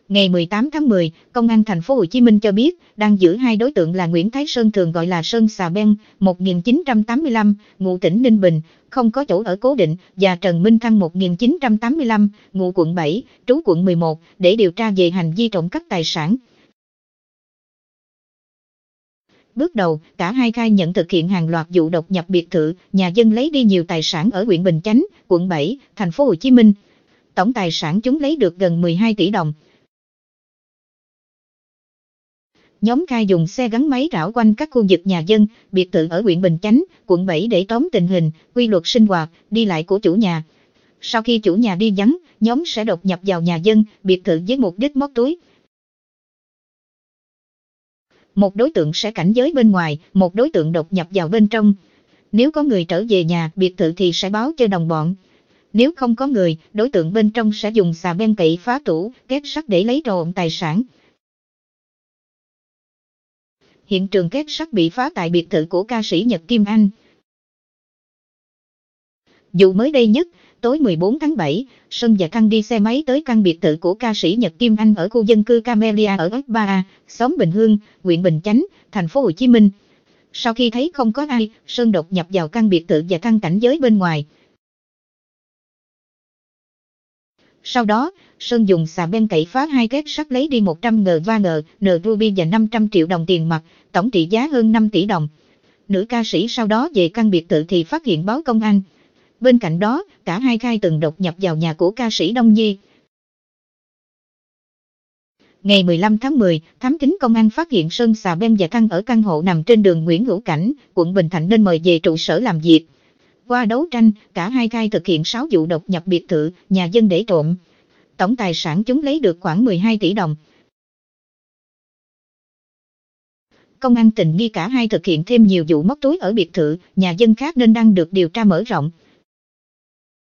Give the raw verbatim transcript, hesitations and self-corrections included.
Ngày mười tám tháng mười, Công an thành phố Hồ Chí Minh cho biết đang giữ hai đối tượng là Nguyễn Thái Sơn, thường gọi là Sơn Xà Beng, một nghìn chín trăm tám mươi lăm, ngụ tỉnh Ninh Bình, không có chỗ ở cố định, và Trần Minh Thăng, một nghìn chín trăm tám mươi lăm, ngụ quận bảy, trú quận mười một, để điều tra về hành vi trộm cắp tài sản. Bước đầu, cả hai khai nhận thực hiện hàng loạt vụ đột nhập biệt thự, nhà dân, lấy đi nhiều tài sản ở huyện Bình Chánh, quận bảy, thành phố Hồ Chí Minh. Tổng tài sản chúng lấy được gần mười hai tỷ đồng. Nhóm khai dùng xe gắn máy rảo quanh các khu vực nhà dân, biệt thự ở huyện Bình Chánh, quận bảy để tóm tình hình, quy luật sinh hoạt, đi lại của chủ nhà. Sau khi chủ nhà đi vắng, nhóm sẽ đột nhập vào nhà dân, biệt thự với mục đích móc túi. Một đối tượng sẽ cảnh giới bên ngoài, một đối tượng đột nhập vào bên trong. Nếu có người trở về nhà, biệt thự thì sẽ báo cho đồng bọn. Nếu không có người, đối tượng bên trong sẽ dùng xà beng cậy phá tủ, két sắt để lấy trộm tài sản. Hiện trường két sắt bị phá tại biệt thự của ca sĩ Nhật Kim Anh. Vụ mới đây nhất, tối mười bốn tháng bảy, Sơn và Thăng đi xe máy tới căn biệt thự của ca sĩ Nhật Kim Anh ở khu dân cư Camellia ở ấp ba A, xóm Bình Hương, huyện Bình Chánh, thành phố Hồ Chí Minh. Sau khi thấy không có ai, Sơn đột nhập vào căn biệt thự và Thăng cảnh giới bên ngoài. Sau đó, Sơn dùng xà beng cậy phá hai két sắt, lấy đi một trăm nghìn vàng, N ruby và năm trăm triệu đồng tiền mặt, tổng trị giá hơn năm tỷ đồng. Nữ ca sĩ sau đó về căn biệt thự thì phát hiện báo công an. Bên cạnh đó, cả hai khai từng đột nhập vào nhà của ca sĩ Đông Nhi. Ngày mười lăm tháng mười, thám thính công an phát hiện Sơn, Xà Beng và Thăng ở căn hộ nằm trên đường Nguyễn Hữu Cảnh, quận Bình Thạnh nên mời về trụ sở làm việc. Qua đấu tranh, cả hai khai thực hiện sáu vụ đột nhập biệt thự, nhà dân để trộm. Tổng tài sản chúng lấy được khoảng mười hai tỷ đồng. Công an tình nghi cả hai thực hiện thêm nhiều vụ móc túi ở biệt thự, nhà dân khác nên đang được điều tra mở rộng.